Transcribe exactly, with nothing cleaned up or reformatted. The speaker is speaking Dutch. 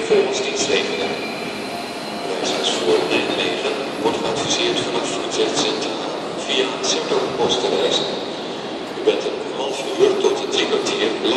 volgens dienstregeling. Reizigers voor Nijmegen wordt geadviseerd vanaf Utrecht Centraal via Sint-Post te reizen. U bent een half uur tot drie kwartier